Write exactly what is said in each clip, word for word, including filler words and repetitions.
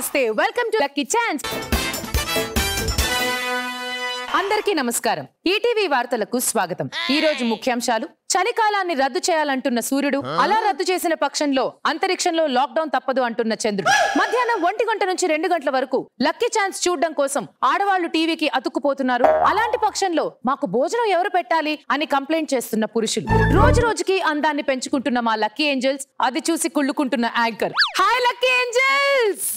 నమస్తే welcome to lucky chance. అందరికీ నమస్కారం. ఈటీవీ వార్తలకు స్వాగతం. ఈ రోజు ముఖ్యాంశాలు: చలికాలాన్ని రద్దు చేయాలంటున్న సూర్యుడు, అలా రద్దు చేసిన పక్షంలో అంతరిక్షంలో లాక్డౌన్ తప్పదు అంటున్న చంద్రుడు, మధ్యాహ్నం ఒంటి గంట నుంచి రెండు గంటల వరకు లక్కీ ఛాన్స్ చూడడం కోసం ఆడవాళ్లు టీవీకి అతుక్కుపోతున్నారు. అలాంటి పక్షంలో మాకు భోజనం ఎవరు పెట్టాలి అని కంప్లైంట్ చేస్తున్న పురుషులు, రోజు రోజుకి అందాన్ని పెంచుకుంటున్న మా లక్కీ ఏంజల్స్, అది చూసి కుళ్ళుకుంటున్న యాంకర్. Hi lucky angels.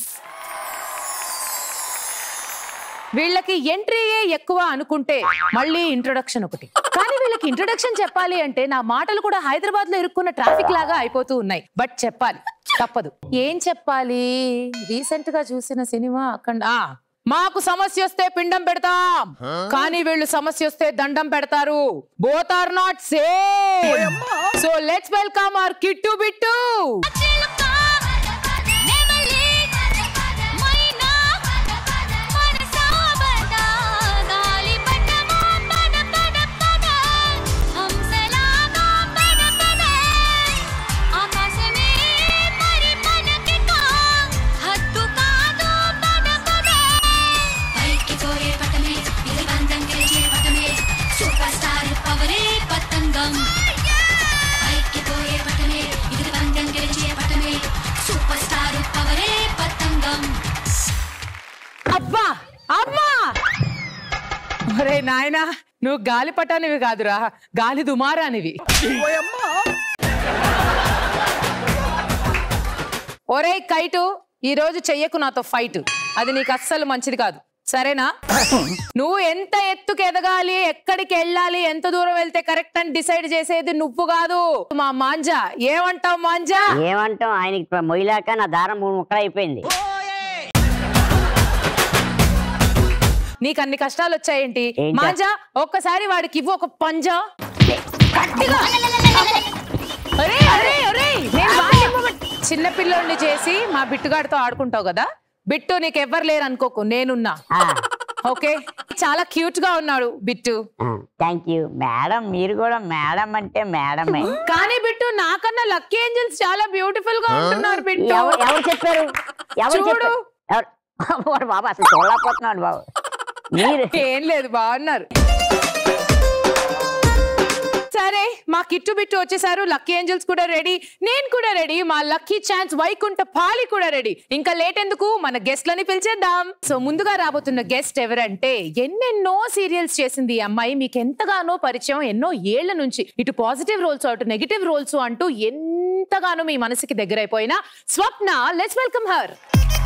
వీళ్ళకి ఎంట్రీయే ఎక్కువ అనుకుంటే మళ్ళీ ఇంట్రొడక్షన్ ఒకటి. కానీ వీళ్ళకి ఇంట్రొడక్షన్ చెప్పాలి అంటే నా మాటలు కూడా హైదరాబాద్ లో ఇరుక్కున్న ట్రాఫిక్ లాగా అయిపోతూ ఉన్నాయి. బట్ చెప్పాలి, తప్పదు. ఏం చెప్పాలి? రీసెంట్ గా చూసిన సినిమా అక్కడ మాకు సమస్య వస్తే పిండం పెడతాం, కానీ వీళ్ళు సమస్య వస్తే దండం పెడతారు. Both are not same. So let's welcome our Kittu Bittu. అబ్బా అమ్మా, ఒరే నాయనా, నువ్వు గాలి పటానివి కాదురా, గాలి దుమారానివి. ఒరే కైటు, ఈ రోజు చెయ్యకు నాతో ఫైట్. అది నీకు అస్సలు మంచిది కాదు, సరేనా? నువ్వు ఎంత ఎత్తుకు ఎదగాలి, ఎక్కడికి వెళ్ళాలి, ఎంత దూరం వెళ్తే కరెక్ట్ అని డిసైడ్ చేసేది నువ్వు కాదు, మా మాంజా. ఏమంటావు మాంజా? ఏమంటావు? ఆయనకి మొయ్యలాక నా దారం మూడు ముక్కలు అయిపోయింది. నీకు అన్ని కష్టాలు వచ్చాయేంటి మాంజా? ఒక్కసారి వాడికి ఇవ్వు ఒక పంజా. చిన్న పిల్లోడిని చేసి మా బిట్టుగాడితో ఆడుకుంటావు కదా. బిట్టు నీకు ఎవ్వరు లేరు అనుకోకు, నేనున్నా. ఓకే, చాలా క్యూట్ గా ఉన్నాడు బిట్టు. Thank you madam. మీరు కూడా మేడం అంటే మేడమే. కానీ బిట్టు, నాకన్నా లక్కీ ఏంజల్స్ చాలా బ్యూటిఫుల్ గా ఉంటున్నారు బిట్టు. ఎవరు చెప్పారు? ఎవరు చెప్పారు? ఎవరు బాబు? అసలు చూడలేకపోతున్నాడు బాబు. మీరు ఏం లేదు, బాగున్నారు. సరే, మా కిట్టు బిట్టు వచ్చేసారు, లక్కీ ఏంజల్స్ కూడా రెడీ, నేను కూడా రెడీ, మా లక్కీ ఛాన్స్ వైకుంఠ పాలి కూడా రెడీ. ఇంకా లేట్ ఎందుకు, మన గెస్ట్లని పిలిచేద్దాం. సో ముందుగా రాబోతున్న గెస్ట్ ఎవరంటే, ఎన్నెన్నో సీరియల్స్ చేసింది ఈ అమ్మాయి, మీకు ఎంతగానో పరిచయం, ఎన్నో ఏళ్ల నుంచి. ఇటు పాజిటివ్ రోల్స్, అటు నెగిటివ్ రోల్స్ అంటూ ఎంతగానో మీ మనసుకి దగ్గరైపోయిన స్వప్న. Let's welcome her.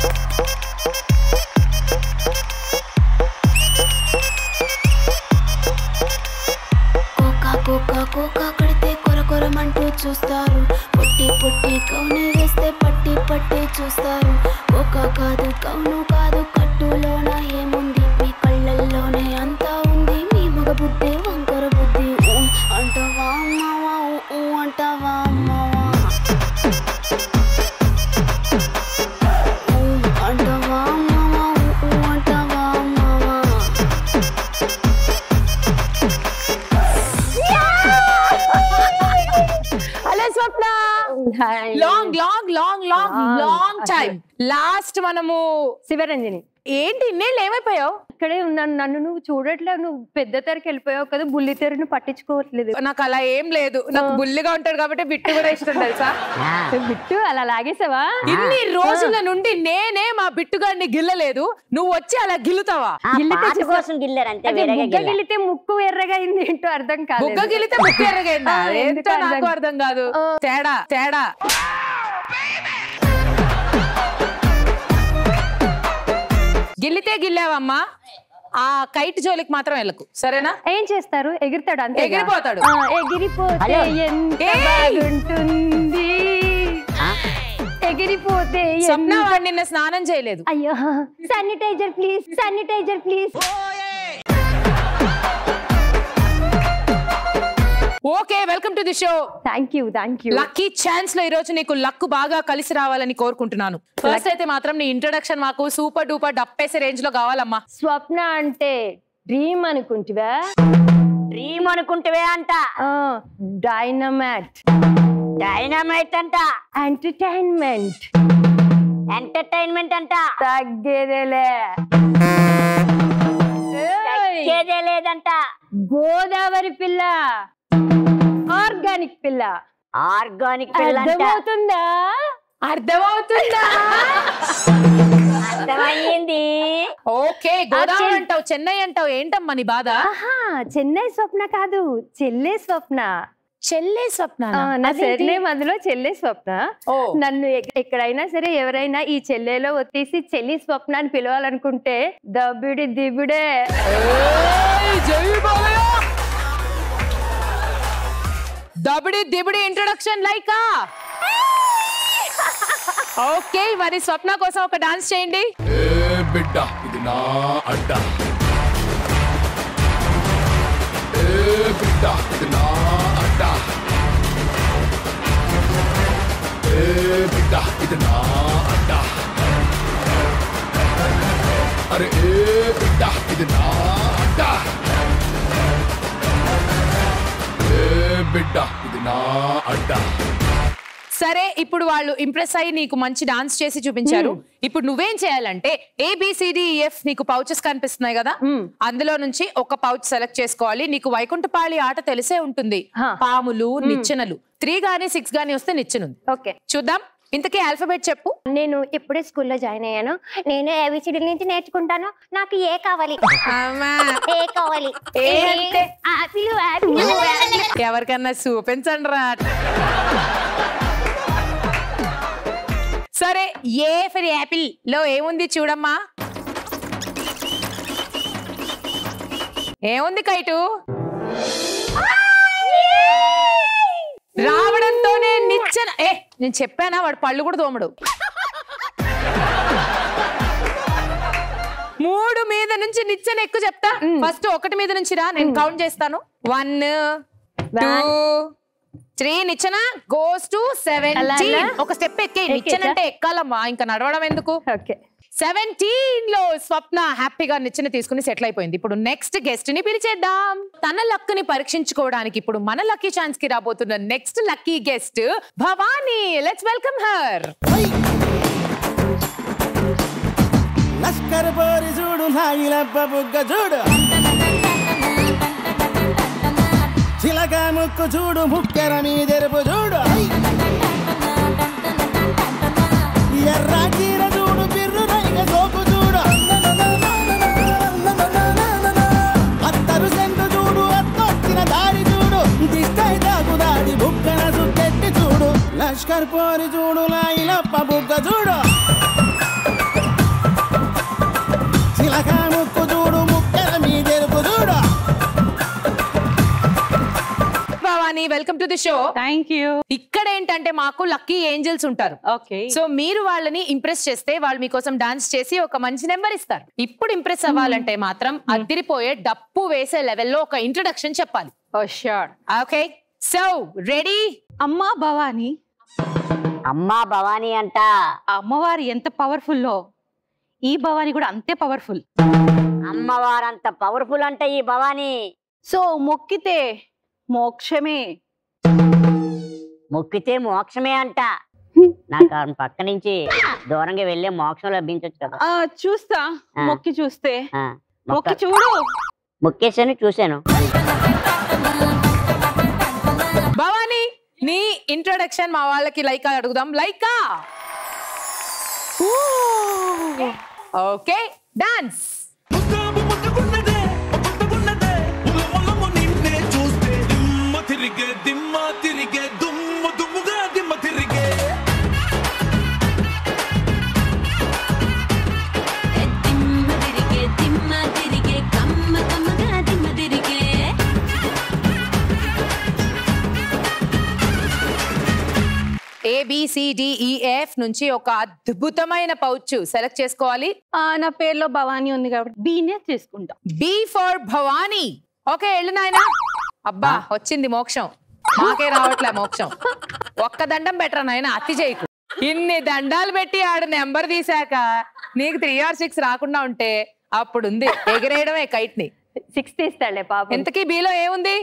కోకా కోకా కడితే కొర కొరమంటూ చూస్తారు, పొట్టి పొట్టి కౌను వేస్తే పట్టి పట్టి చూస్తారు. కోకా కాదు, కౌను కాదు, కట్టులోన ఏముంది, మీ కళ్ళల్లోనే అంతా ఉంది, మీ మగ బుద్ధి వంకర బుద్ధి. అంటావా అమ్మావా? అంటావా అమ్మావా? అంటావా అమ్మావా? అంటావా అమ్మావా? Long long long long long time last మనము శివరంజని. ఏంటి ఇన్నేళ్ళు ఏమైపోయావు? ఇక్కడే ఉన్నాను, నన్ను నువ్వు చూడట్లేదు. నువ్వు పెద్ద తెరకి వెళ్ళిపోయావు కదా, బుల్లి తెరను పట్టించుకోవట్లేదు. నాకు అలా ఏం లేదు, నాకు బుల్లిగా ఉంటాడు కాబట్టి బిట్టు కూడా ఇష్టం తెలుసా. బిట్టు అలా లాగేసావా? ఇన్ని రోజుల నుండి నేనే మా బిట్టుగాడిని గిల్లలేదు, నువ్వు వచ్చి అలా గిల్లుతావా? బుగ్గ గిల్లితే ముక్కు ఎర్రగా అయింది ఏంటో అర్థం కాదు. బుగ్గ గిల్లితే ముక్కు ఎర్రగైందా? ఏంటో నాకు అర్థం కాదు. తేడా తేడా. గిల్లితే గిల్లావమ్మా, ఆ కైట్ జోలికి మాత్రం వెళ్ళకు, సరేనా? ఏం చేస్తారు? ఎగురుతాడు, అంతే. ఎగిరిపోతాడు. ఎగిరిపోతే ఎంత బాగుంటుంది, ఎగిరిపోతే. స్వప్న వాడు నిన్న స్నానం చేయలేదు. అయ్యో, sanitiser please, sanitiser please. Okay, welcome to the show. Thank you thank you. Lucky chance లో ఈ రోజు నీకు లక్ బాగా కలిసి రావాలని కోరుకుంటున్నాను. ఫస్ట్ అయితే మాత్రం నీ ఇంట్రొడక్షన్ మాకు సూపర్ డూపర్ డప్పేసే రేంజ్ లో కావాలమ్మా. స్వప్న అంటే డ్రీమ్ అనుకుంటువా? డ్రీమ్ అనుకుంటువే అంట. డైనమైట్. డైనమైట్ అంట. ఎంటర్టైన్మెంట్. ఎంటర్టైన్మెంట్ అంట. తగ్గేదేలే తగ్గేదే లేదంట. గోదావరి పిల్ల, ఆర్గానిక్ పిల్ల. ఆర్గానిక్ పిల్ల అంట. అర్థమవుతుందా? అర్థమవుతుందా? అర్థమయ్యింది. ఓకే, గోదావరి అంటావు, చెన్నై అంటావు, ఏంటమ్మా నీ బాధ? ఆహా, చెన్నై స్వప్న కాదు, చెల్లె స్వప్న. చెల్లె స్వప్న. నా సర్నేమ్ అందులో చెల్లె స్వప్న. నన్ను ఎక్కడైనా సరే ఎవరైనా ఈ చెల్లెలో వచ్చేసి చెల్లి స్వప్న అని పిలవాలనుకుంటే దబ్బిడి దిబిడే. దబిడి దిబిడి ఇంట్రొడక్షన్ లైకా. ఓకే, మరి స్వప్న కోసం ఒక డాన్స్ చేయండి. బిడ్డ ఇది నా అడ్డ, బిడ్డ ఇది నా అడ్డ, బిడ్డ ఇది నా అడ్డ, అరే బిడ్డ ఇది నా అడ్డ, బిడ్డ ఇది నా అడ్డ. సరే, ఇప్పుడు వాళ్ళు ఇంప్రెస్ అయ్యి నీకు మంచి డాన్స్ చేసి చూపించారు. ఇప్పుడు నువ్వేం చేయాలంటే ఏబిసిడిఎఫ్ నీకు పౌచెస్ కనిపిస్తున్నాయి కదా, అందులో నుంచి ఒక పౌచ్ సెలెక్ట్ చేసుకోవాలి. నీకు వైకుంఠపాళి ఆట తెలిసే ఉంటుంది, పాములు నిచ్చెనలు. త్రీ గానీ సిక్స్ గానీ వస్తే నిచ్చెనుంది. ఓకే, చూద్దాం. ఇంతకీ ఆల్ఫాబెట్ చెప్పు. నేను ఇప్పుడే స్కూల్లో జాయిన్ అయ్యాను. నేను ఏబిసిడి నుంచి నేర్చుకుంటాను. నాకు ఏ కావాలి? ఏ కావాలి? ఎవరికన్నా చూపించండి రా. సరే, ఏ ఫర్ యాపిల్ లో ఏముంది చూడమ్మా. ఏముంది కైటు? రావడంతోనే నిచ్చెన. ఏ నేను చెప్పానా, వాడు పళ్ళు కూడా దోమడు. మూడు మీద నుంచి నిచ్చెన ఎక్కువ చెప్తా. ఫస్ట్ ఒకటి మీద నుంచి రా, నేను కౌంట్ చేస్తాను. One two three. నిచ్చెన గోస్ టు సెవెంటీన్. ఒక స్టెప్ ఎక్కే. నిచ్చెన అంటే ఎక్కాలమ్మా, ఇంకా నడవడం ఎందుకు. సెవెంటీన్ లో స్వప్న హ్యాపీగా నిచ్చెన తీసుకుని సెటిల్ అయిపోయింది. ఇప్పుడు నెక్స్ట్ గెస్ట్ ని పిలిచేద్దాం. తన లక్ ని పరీక్షించుకోవడానికి ఇప్పుడు మన లక్కీ ఛాన్స్ కి రాబోతున్న next lucky guest Bhavani. Let's welcome her. లష్కర్ పోరి చూడు, నాగిలప్ప బుగ్గ చూడు, చిలక ముక్కు చూడు, ముక్కెర మీదెరుపు చూడు, ఎర్ర చీర చూడు, బిర్రు రైగ సోపు చూడు, అత్తరు సెంటు చూడు, అత్తొచ్చిన దాడి చూడు, దిష్టై దాగు దాడి బుక్కన సుట్టెట్టి చూడు, లష్కర్ పోరి చూడు, నాగిలప్ప బుగ్గ చూడు, చిలక ముక్కు చూడు, ముక్కెర మీదెరుపు చూడు. Bhavani, welcome to the show. Thank you. ఇక్కడ ఏంటంటే మాకు లక్కీ ఏంజల్స్ ఉంటారు. ఓకే, సో మీరు వాళ్ళని ఇంప్రెస్ చేస్తే వాళ్ళు మీకోసం డాన్స్ చేసి ఒక మంచి నెంబర్ ఇస్తారు. ఇప్పుడు ఇంప్రెస్ అవ్వాలంటే మాత్రం అదిరిపోయే డప్పు వేసే లెవెల్లో ఒక ఇంట్రొడక్షన్ చెప్పాలి. Oh sure. Okay, so ready? అమ్మా భవానీ. అమ్మా భవానీ అంట. అమ్మవారు ఎంత పవర్ఫుల్లో ఈ భవానీ కూడా అంతే పవర్ఫుల్. అమ్మవారంత పవర్ఫుల్ అంట ఈ భవానీ. సో మొక్కితే మోక్షమే. మొక్కితే మోక్షమే అంట. నాకు పక్క నుంచి దూరంగా వెళ్ళే మోక్షం లభించచ్చు కదా. ఆ చూస్తా, మొక్కి చూస్తే. ఆ, మొక్కి చూడు. మొక్కేసాను, చూశాను. భవానీ, నీ ఇంట్రొడక్షన్ మా వాళ్ళకి లైకా అడుగుదాం. లైకా. Okay, dance. తిరిగే దిమ్మ తిరిగే దుమ్ము దుమ్ముగా దిమ్మ తిరిగే దిమ్మ తిరిగే దిమ్మ తిరిగే కమ్మ కమ్మగా దిమ్మ తిరిగే. ఏబిసిడిఈఎఫ్ నుంచి ఒక అద్భుతమైన పౌచ్ సెలెక్ట్ చేసుకోవాలి. ఆ నా పేరులో భవానీ ఉంది కాబట్టి బీనే తీసుకుంటా. B for Bhavani. ఓకే, వెళ్ళు నాయనా. అబ్బా, వచ్చింది మోక్షం. మాకే రావట్లే మోక్షం. ఒక్క దండం బెటర్ నాయన, అతి చేయకు. ఇన్ని దండాలు పెట్టి ఆడ నెంబర్ తీసాక నీకు త్రీ ఆర్ సిక్స్ రాకుండా ఉంటే అప్పుడుంది ఎగిరేయడమే కైట్ ని. సిక్స్ తీస్తాడులే పాప. ఇంతకీ బీలో ఏముంది?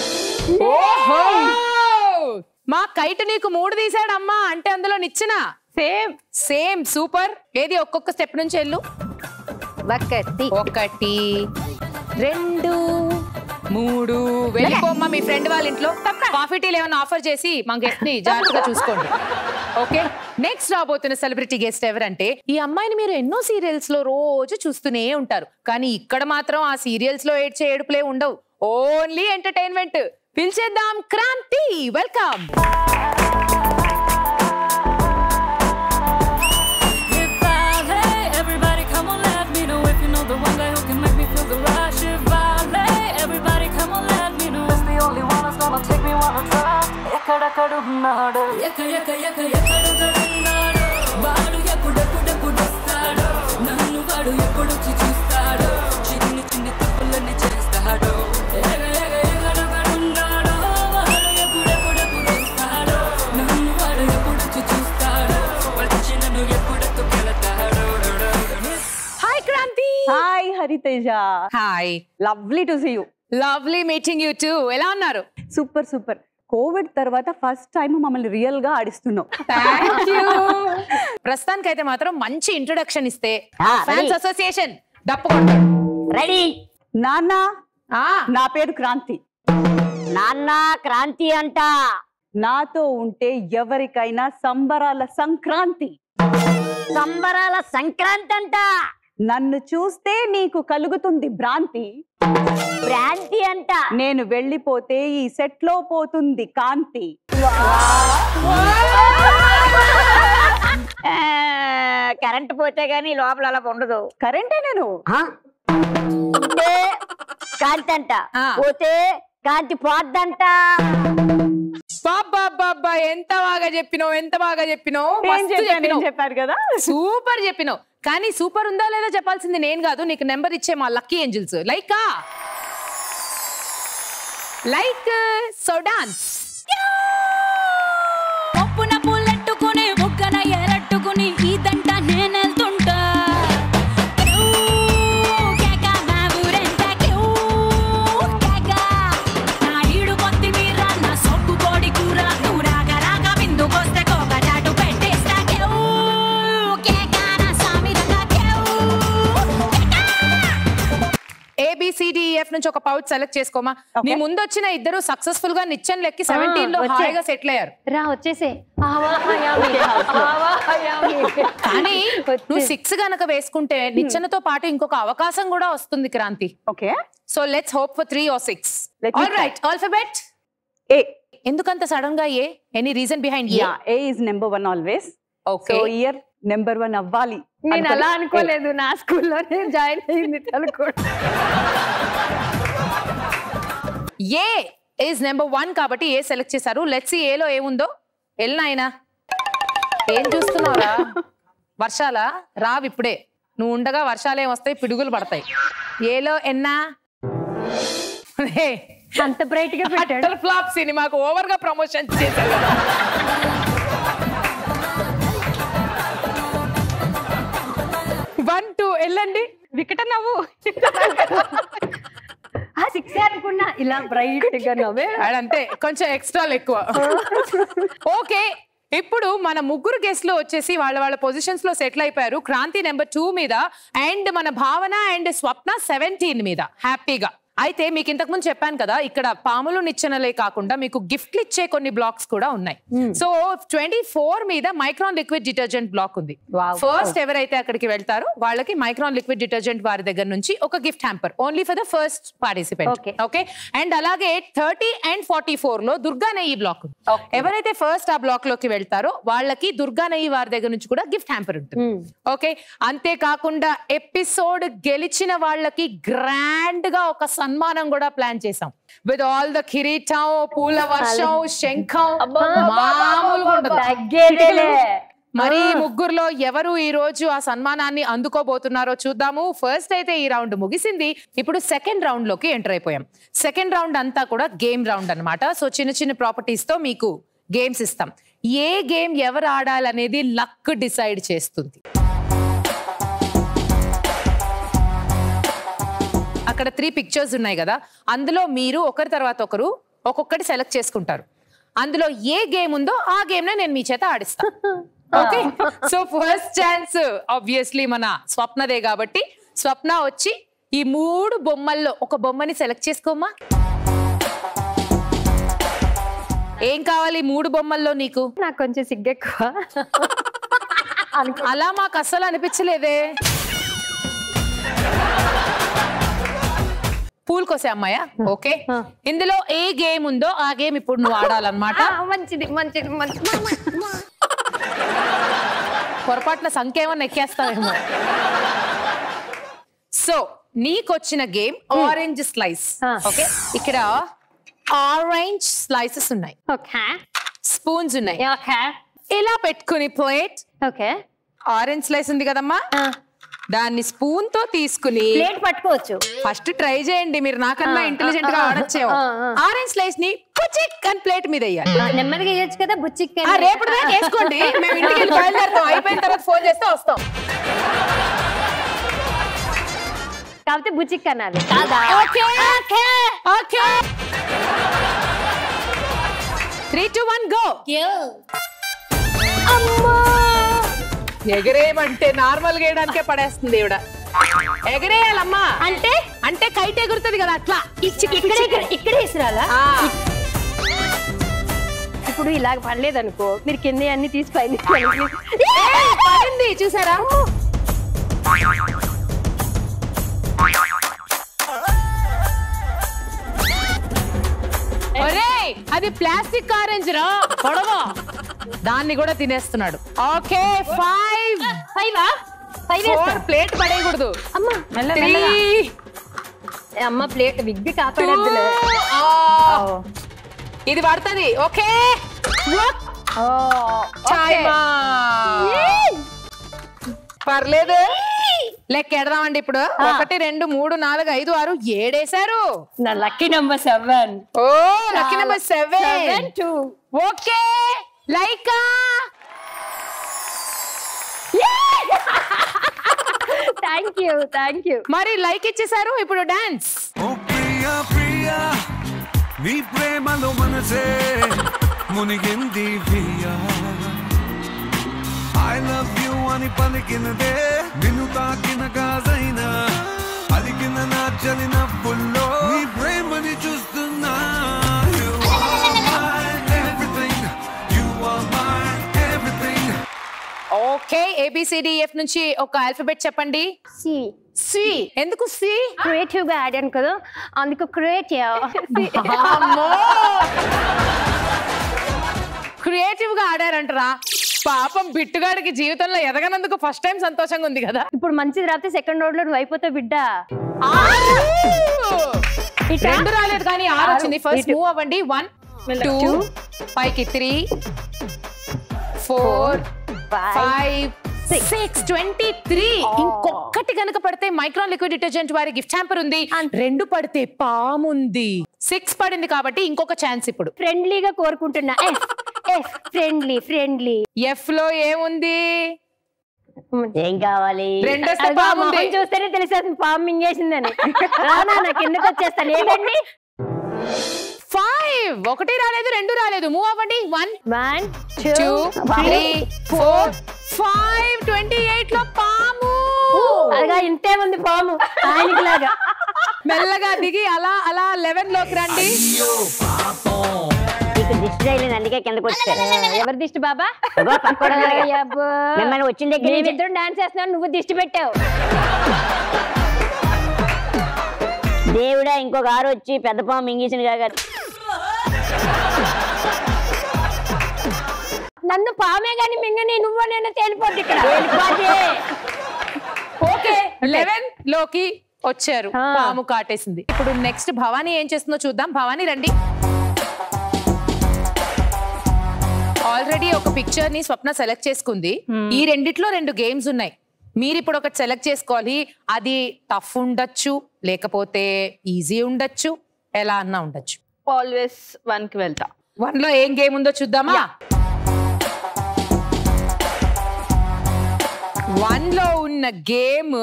ఓహో, మా కైట్ నీకు మూడు తీసాడమ్మా, అంటే అందులో నిచ్చిన సేమ్ సేమ్ సూపర్. ఏది ఒక్కొక్క స్టెప్ నుంచి వెళ్ళు. ఒకటి ఒకటి రెండు మూడు. వెళ్ళిపోమ్మా మీ ఫ్రెండ్ వాళ్ళ ఇంట్లో కాఫీ టీలు ఏమైనా ఆఫర్ చేసి మా గెస్ట్ ని జాగ్రత్తగా చూసుకోండి. ఓకే, నెక్స్ట్ రాబోతున్న సెలబ్రిటీ గెస్ట్ ఎవరంటే, ఈ అమ్మాయిని మీరు ఎన్నో సీరియల్స్ లో రోజు చూస్తూనే ఉంటారు, కానీ ఇక్కడ మాత్రం ఆ సీరియల్స్ లో ఏడ్చే ఏడుపులే ఉండవు, ఓన్లీ ఎంటర్టైన్మెంట్. పిలిచేద్దాం క్రాంతి. వెల్కమ్. ఎక్కడెక్కడున్నాడు ఎక్క ఎక్క ఎక్క ఎక్కడెక్కడున్నాడు వాడు ఎప్పుడెప్పుడెప్పుడొస్తాడు నన్ను వాడు ఎప్పుడొచ్చి చూస్తాడు చిన్ని చిన్ని తప్పులన్నీ చేస్తాడు ఎగ ఎగ ఎక్కడెక్కడున్నాడు వాడు ఎప్పుడెప్పుడెప్పుడొస్తాడు నన్ను వాడు ఎప్పుడొచ్చి చూస్తాడు వచ్చి నన్ను ఎప్పుడెత్తుకెళతాడు. Hi Kranti. Hi Hariteja. Hi. Lovely to see you. Lovely meeting you too. ఎలా ఉన్నారు? Super super. కోవిడ్ తర్వాత ఫస్ట్ టైం మమ్మల్ని రియల్ గా ఆడిస్తున్నాం. ప్రస్తుతానికి అయితే మాత్రం మంచి ఇంట్రొడక్షన్ ఇస్తే ఆ, ఫ్యాన్స్ ready. అసోసియేషన్ డప్పు కొడతాడు. రెడీ. నాన్న, ఆ, నా పేరు క్రాంతి. నాన్న క్రాంతి అంట. నాతో ఉంటే ఎవరికైనా సంబరాల సంక్రాంతి. సంబరాల సంక్రాంతి అంట. నన్ను చూస్తే నీకు కలుగుతుంది భ్రాంతి. భ్రాంతి అంట. నేను వెళ్ళిపోతే ఈ సెట్ లో పోతుంది కాంతి. కరెంట్ పోతే గానీ లోపల అలా ఉండదు. కరెంటే నేను. ఉంటే కాంతి అంట, ఆ. పోతే కాంతి పోద్దంట. బాబా ఎంత బాగా చెప్పినావు, ఎంత బాగా చెప్పినావు, ఏం మస్తు చెప్పాను, ఏం చెప్పినావు. చెప్పారు కదా. సూపర్ చెప్పినావు. కానీ సూపర్ ఉందా లేదా చెప్పాల్సింది నేను కాదు, నీకు నెంబర్ ఇచ్చే మా lucky angels. Like like so dance. పప్పున పూలెట్టుకుని బుగ్గన ఎరట్టుకుని ఇదంట నేనెళ్తుంటా. ఏబిసిడిఎఫ్ నుంచి ఒక పౌచ్ సెలెక్ట్ చేసుకోమా. నీ ముందు వచ్చిన ఇద్దరు సక్సెస్ఫుల్ గా నిచ్చెన్ లెక్కి సెవెంటీన్ లో వచ్చే. హాయిగా సెటిల్ అయ్యారు. రా వచ్చేసే. కానీ నువ్వు సిక్స్ గనక వేసుకుంటే నిచ్చెనతో పాటు ఇంకొక అవకాశం కూడా వస్తుంది Kranti. Okay, so let's hope for three or six. Let me all right, alphabet A. ఎందుకంత సడన్ గా A? Any reason behind A? Yeah, A is number one always. Okay, so year number one అవ్వాలి. నేను అలా అనుకోలేదు, నా స్కూల్లోనే జాయిన్ అయింది అనుకోండి. ఏ ఇస్ నెంబర్ వన్ కాబట్టి ఏ సెలెక్ట్ చేశారు. లెట్స్ సీ ఏలో ఏముందో. ఎల్నాయనా ఏం చూస్తున్నావురా? వర్షాలా? రావు ఇప్పుడే. నువ్వు ఉండగా వర్షాలు ఏం వస్తాయి, పిడుగులు పడతాయి. ఏలో ఎన్నా? అంత బ్రైట్ గా పెట్టాడు. ఫ్లాప్ సినిమాకు ఓవర్ గా ప్రమోషన్ చేశారు కదా. వన్ టూ వెళ్ళండి. వికట నవ్వు. సిక్స్ అనుకున్నా, ఇలా బ్రైట్ గా నవ్వే. అంతే, కొంచెం ఎక్స్ట్రాలు ఎక్కువ. ఓకే, ఇప్పుడు మన ముగ్గురు గెస్ట్లు వచ్చేసి వాళ్ళ వాళ్ళ పొజిషన్స్ లో సెటిల్ అయిపోయారు. క్రాంతి నెంబర్ టూ మీద అండ్ మన భావన అండ్ స్వప్న సెవెంటీన్ మీద హ్యాపీగా. అయితే మీకు ఇంతకు ముందు చెప్పాను కదా, ఇక్కడ పాములు నిచ్చెనలే కాకుండా మీకు గిఫ్ట్లు ఇచ్చే కొన్ని బ్లాక్స్ కూడా ఉన్నాయి. సో ట్వంటీ ఫోర్ మీద మైక్రాన్ లిక్విడ్ డిటర్జెంట్ బ్లాక్ ఉంది. ఫస్ట్ ఎవరైతే అక్కడికి వెళ్తారో వాళ్ళకి మైక్రాన్ లిక్విడ్ డిటర్జెంట్ వారి దగ్గర నుంచి ఒక gift hamper only for the first participant. Okay, and అలాగే థర్టీ అండ్ ఫార్టీ ఫోర్ లో దుర్గా నెయ్యి బ్లాక్ ఉంది. ఎవరైతే ఫస్ట్ ఆ బ్లాక్ లోకి వెళ్తారో వాళ్ళకి దుర్గా నెయ్యి వారి దగ్గర నుంచి కూడా గిఫ్ట్ హ్యాంపర్ ఉంటుంది. ఓకే, అంతేకాకుండా ఎపిసోడ్ గెలిచిన వాళ్ళకి గ్రాండ్ గా ఒక సన్మానం కూడా ప్లాన్ చేసాం. విత్ ఆల్ ద కిరీటం, పూల వర్షం, శంఖం, మామూలుగా ఉండదు. మరి ముగ్గురులో ఎవరు ఈ రోజు ఆ సన్మానాన్ని అందుకోబోతున్నారో చూద్దాము. ఫస్ట్ అయితే ఈ రౌండ్ ముగిసింది. ఇప్పుడు సెకండ్ రౌండ్ లోకి ఎంటర్ అయిపోయాం. సెకండ్ రౌండ్ అంతా కూడా గేమ్ రౌండ్ అన్నమాట. సో చిన్న చిన్న ప్రాపర్టీస్ తో మీకు గేమ్స్ ఇస్తాం. ఏ గేమ్ ఎవరు ఆడాలనేది లక్ డిసైడ్ చేస్తుంది. అక్కడ త్రీ పిక్చర్స్ ఉన్నాయి కదా, అందులో మీరు ఒకరి తర్వాత ఒకరు ఒక్కొక్కటి సెలెక్ట్ చేసుకుంటారు. అందులో ఏ గేమ్ ఉందో ఆ గేమ్ నే నేను మీ చేత ఆడిస్తాను. Okay so first chance obviously మన స్వప్నదే కాబట్టి స్వప్న వచ్చి ఈ మూడు బొమ్మల్లో ఒక బొమ్మని సెలెక్ట్ చేసుకోమా. ఏం కావాలి మూడు బొమ్మల్లో నీకు? నాకు కొంచెం సిగ్గెక్కువ. అలా మాకు అస్సలు అనిపించలేదే. పూల్ కోసే అమ్మాయా? ఓకే ఇందులో ఏ గేమ్ ఉందో ఆ గేమ్ ఇప్పుడు నువ్వు ఆడాలన్నమాట. మంచిది మంచిది మంచిది. పొరపాటున సంఖ్య ఏమన్నా ఎక్కేస్తావేమో. సో నీకొచ్చిన గేమ్ ఆరెంజ్ స్లైస్. ఓకే ఇక్కడ ఆరెంజ్ స్లైసెస్ ఉన్నాయి, స్పూన్స్ ఉన్నాయి. ఇలా పెట్టుకుని ప్లేట్. ఓకే ఆరెంజ్ స్లైస్ ఉంది కదమ్మా, దాన్ని స్పూన్ తో తీసుకుని ప్లేట్ పట్టుకోవచ్చు. ఫస్ట్ ట్రై చేయండి, మీరు నాకన్నా ఇంటెలిజెంట్ గా ఆడొచ్చేమో. ఆరెంజ్ స్లైస్ ని పుచిక్ అని ప్లేట్ మీద వేయాలి. నెమ్మదిగా వేయొచ్చు కదా బుచ్చిక్. రేపటి దాకా వేసుకోండి, మేము ఇంటికి వెళ్ళి బయలుదేరుతాం. అయిపోయిన తర్వాత ఫోన్ చేస్తే వస్తాం. కాకపోతే బుచ్చిక్ అనాలి. Three two one go. ఎగరేయమంటే నార్మల్ గా వేయడానికే పడేస్తుంది ఇవిడ. ఎగరేయాలమ్మా అంటే అంటే కైట్ ఎగురుతుంది కదా అట్లా. ఇక్కడ వేసిరాలా? ఇప్పుడు ఇలాగ పడలేదు అనుకో, మీరు కింద అన్ని తీసి పైన పడింది చూసారా? అది ప్లాస్టిక్ ఆరెంజ్ రా పొడవ, దాన్ని కూడా తినేస్తున్నాడు. Okay five five four plate పడేయకూడదు అమ్మా. అమ్మ ప్లేట్ విగ్గి కాపాడద్దులే, ఇది పడుతుంది. ఓకే పర్లేదు లెక్క ఎడదామండి ఇప్పుడు. ఒకటి రెండు మూడు నాలుగు ఐదు ఆరు ఏడేశారు. నా lucky number seven. Oh lucky number seven too. Okay లైకా థ్యాంక్ యూ థ్యాంక్ యూ. మరి లైక్ ఇచ్చేసారు, ఇప్పుడు డాన్స్. ఓ ప్రియా ప్రియా నీ ప్రేమలో మనసే మునిగింది ప్రియా. ఐ లవ్ యూ అని పలికినదే నిన్ను తాకిన గాజైనా పలికిన నా చలి నవ్వుల్లో నీ ప్రేమని చూస్తున్నా. You are my everything, you are my everything. Okay A B C D F నుంచి ఒక ఆల్ఫాబెట్ చెప్పండి. సి. సి ఎందుకు సి? క్రియేటివ్ గా ఆడాను కదా అందుకు క్రియేటివ్. క్రియేటివ్ గా ఆడారంటరా. పాపం బిట్టుగాడికి జీవితంలో ఎదగనందుకు ఫస్ట్ టైం సంతోషంగా ఉంది కదా. ఇప్పుడు మంచిది రాస్తే సెకండ్ రౌండ్ లో నువ్వు అయిపోతావు బిడ్డ. రెండు రాలేదు కానీ ఆరు వచ్చింది. ఫస్ట్ మూవ్ అవ్వండి. వన్ టూ పైకి three four five six twenty three. ఇంకొకటి కనుక పడితే మైక్రాన్ లిక్విడ్ డిటర్జెంట్ వారి గిఫ్ట్ హ్యాంపర్ ఉంది. రెండు పడితే పాము ఉంది. సిక్స్ పడింది కాబట్టి ఇంకొక ఛాన్స్ ఇప్పుడు. ఫ్రెండ్లీగా కోరుకుంటున్నా. Friendly friendly. ఎఫ్ లో ఏముంది? ఏం కావాలి? రెండు పాము చూస్తేనే తెలిసేది పాము మింగేసిందని. రానా నాకు ఎందుకు వచ్చేస్తాను. ఏంటండి ఫైవ్. ఒకటి రాలేదు రెండు రాలేదు. మూవ్ అవ్వండి. One one two three four five twenty eight లో పాము. అలాగా ఇంతే ఉంది పాము ఆయనకి లాగా. మెల్లగా దిగి అలా అలా లెవెన్ లోకి రండి. దిష్టి తగిలింది అందుకే కిందకు వచ్చారు. ఎవరి దిష్టి బాబా? మిమ్మల్ని వచ్చిన దగ్గర ఇద్దరు డాన్స్ చేస్తున్నావు, నువ్వు దిష్టి పెట్టావు. దేవుడా ఇంకొక ఆరు వచ్చి పెద్ద పాము మింగేసిన కాగా. నన్ను పామే గాని మింగని నువ్వు నేను తేలిపోద్ది ఇక్కడ. ఓకే లెవెన్ లోకి వచ్చారు. పాము కాటేసింది. ఇప్పుడు నెక్స్ట్ భవానీ ఏం చేస్తుందో చూద్దాం. భవానీ రండి. ఆల్రెడీ ఒక పిక్చర్ ని స్వప్న సెలెక్ట్ చేసుకుంది. ఈ రెండిట్లో రెండు గేమ్స్ ఉన్నాయి. మీరు ఇప్పుడు ఒకటి సెలెక్ట్ చేసుకోవాలి. అది టఫ్ ఉండొచ్చు, లేకపోతే ఈజీ ఉండొచ్చు, ఎలా అన్నా ఉండొచ్చు. ఆల్వేస్ వన్ కి వెళ్తా. వన్ లో ఏం గేమ్ ఉందో చూద్దామా? వన్ లో ఉన్న గేమ్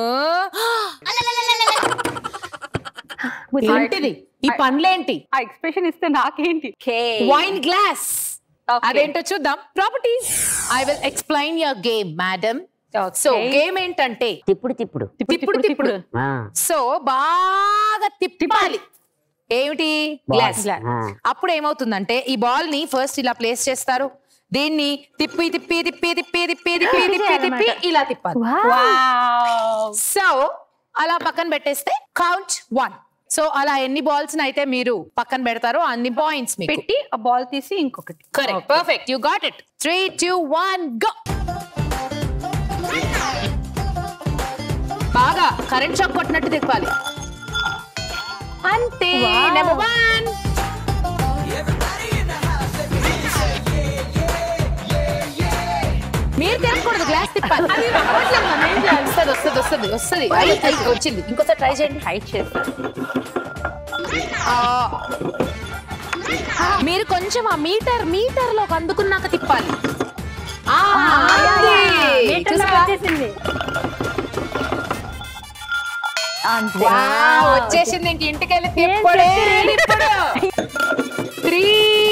ఏంటిది? ఈ పండ్లేంటి? ఆ ఎక్స్ప్రెషన్ ఇస్తే నాకేంటి? Wine glass. అదేంటో చూద్దాం. Properties. I will explain your game madam. So game ఏంటంటే తిప్పుడు తిప్పుడు తిప్పుడు తిప్పుడు. సో బాగా తిప్పాలి. ఏమిటి? గ్లాస్. అప్పుడు ఏమవుతుందంటే ఈ బాల్ ని ఫస్ట్ ఇలా ప్లేస్ చేస్తారు, దీన్ని తిప్పి తిప్పి తిప్పి తిప్పి తిప్పి తిప్పి తిప్పి తిప్పి ఇలా తిప్పాలి. సో అలా పక్కన పెట్టేస్తే కౌంట్ వన్. సో అలా ఎన్ని బాల్స్ అయితే మీరు పక్కన పెడతారో అన్ని పాయింట్స్ పెట్టి ఆ బాల్ తీసి ఇంకొకటి. Correct, perfect, you got it. Three two one go. బాగా కరెంట్ షాక్ కొట్టినట్టు తిప్పాలి. అంతే. Number one. మీరు తిరగకూడదు, గ్లాస్ తిప్పాలి. వస్తుంది వస్తుంది వస్తుంది వస్తుంది వచ్చింది. ఇంకోసారి ట్రై చేయండి. ట్రై చేస్తాను. మీరు కొంచెం ఆ మీటర్ మీటర్ లో అందుకున్నాక తిప్పాలి. వచ్చేసింది. ఇంక ఇంటికి వెళ్ళి తిప్పుడే. Three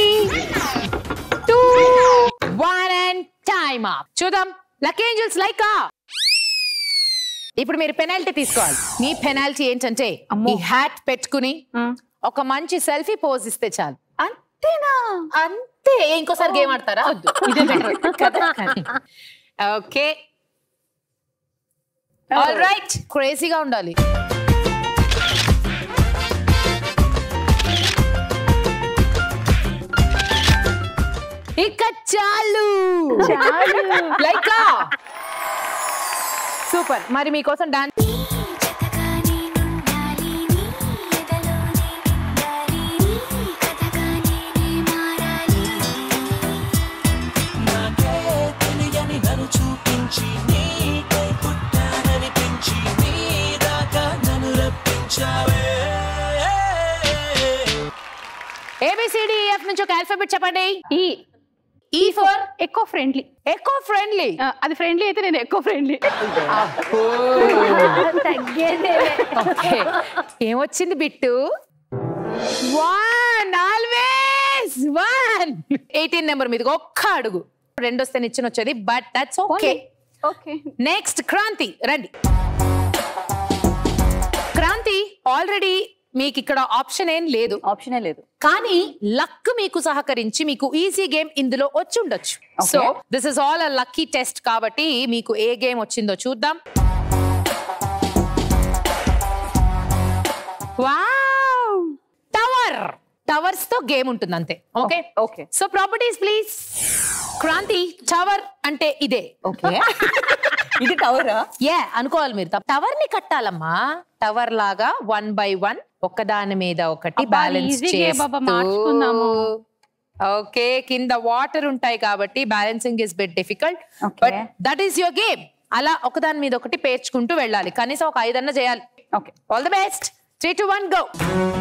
two one and time up. చూద్దాం. లక్కీ ఏంజల్స్ లైక్ ఇప్పుడు మీరు పెనాల్టీ తీసుకోవాలి. మీ పెనాల్టీ ఏంటంటే ఈ హ్యాట్ పెట్టుకుని ఒక మంచి సెల్ఫీ పోజ్ ఇస్తే చాలు. అంతేనా? అంతే. ఇంకోసారి గేమ్ ఆడతారా? Okay, all right. క్రేజీగా ఉండాలి. ఇక చాలు. Like super. మరి మీకోసం డాన్స్. ఏబిసిడిఎఫ్ నుంచి ఒక ఆల్ఫాబెట్ చెప్పండి. E E for eco friendly. Eco friendly. అది ఫ్రెండ్లీ అయితే నేను ఎకో ఫ్రెండ్లీ. ఏమొచ్చింది Bittu? One. Always one. Eighteen number మీదకి ఒక్క అడుగు. రెండు వస్తే నిచ్చిన వచ్చేది, but that's okay. Okay. Next Kranthi రండి. క్రాంతి ఆల్రెడీ మీకు ఇక్కడ ఆప్షన్ ఏం లేదు. ఆప్షనే లేదు. కానీ లక్ మీకు సహకరించి మీకు ఈజీ గేమ్ ఇందులో వచ్చి ఉండొచ్చు. So this is all a lucky test కాబట్టి మీకు ఏ గేమ్ వచ్చిందో చూద్దాం. Wow, tower. టవర్స్ తో గేమ్ ఉంటుంది అంతే. Okay okay. So properties please. Kranthi, tower అంటే ఇదే. ఓకే. ఇది టవరా? యా అనుకోవాలి మీరు. టవర్ ని కట్టాలమ్మా. టవర్ లాగా వన్ బై వన్ ఒకదాని మీద ఒకటి బ్యాలెన్స్ చేస్తూ. ఓకే, కింద వాటర్ ఉంటాయి కాబట్టి balancing is bit difficult, but that is your game. అలా ఒకదాని మీద ఒకటి పేర్చుకుంటూ వెళ్ళాలి. కనీసం ఒక ఐదన్నా చేయాలి. Okay, all the best. Three two one go.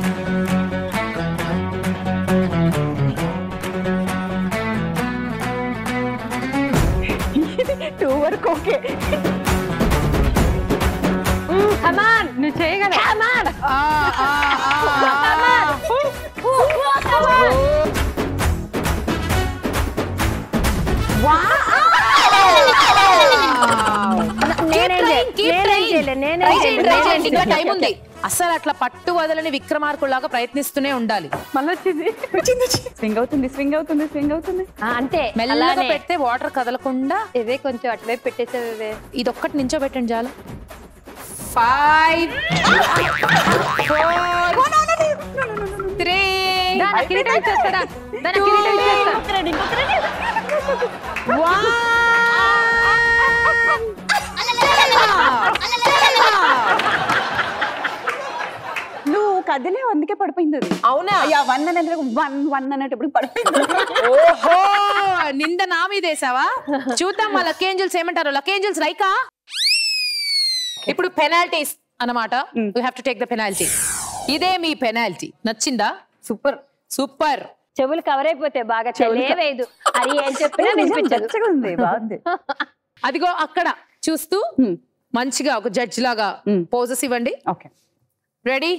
Two వరకు ఓకే. కమాన్, నువ్వు చేయగలవు. కమాన్. అసలు అట్లా పట్టు వదలని విక్రమార్కులాగా ప్రయత్నిస్తూనే ఉండాలి. మళ్ళీ స్వింగ్ అవుతుంది స్వింగ్ అవుతుంది స్వింగ్ అవుతుంది. అంతే, మెల్లగా పెడితే వాటర్ కదలకుండా. ఇదే కొంచెం అటువైపు పెట్టేసేవే. ఇది ఒక్కటి నించో పెట్టండి చాలు. ఫైవ్ ఫోర్ త్రీ నువ్వు కదిలే అందుకే పడిపోయింది అది. అవునా? వన్ అనేది వన్ వన్ అనేటప్పుడు పడిపోయింది. ఓహో, నింద నా మీదేసావా? చూద్దాం మా లక్కీ ఏంజల్స్ ఏమంటారు. లక్కీ ఏంజల్స్ రైకా. ఇప్పుడు పెనాల్టీస్ అన్నమాట. You have to take the penalty. ఇదే మీ పెనాల్టీ. నచ్చిందా? Super super. చెవులు కవర్ అయిపోతే బాగా తెలియలేదు. అది ఏం చెప్పినా వినిపించదు. బాగుంది. అదిగో అక్కడ చూస్తూ మంచిగా ఒక జడ్జ్ లాగా పోజెస్ ఇవ్వండి. Okay, ready?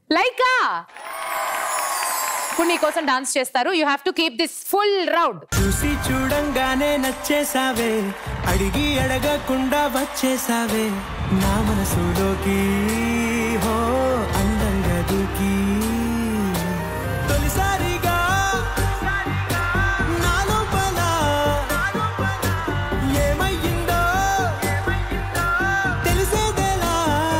లైకా ఇప్పుడు నీ కోసం డాన్స్ చేస్తారు. You have to keep this full round. చూసి చూడంగానే నచ్చేసావే, అడిగి అడగకుండా వచ్చేసావే నా మనసులోకి, హో అందంగా దూకి తొలిసారిగా నా లోపల ఏమయ్యిందో తెలిసేదేలా,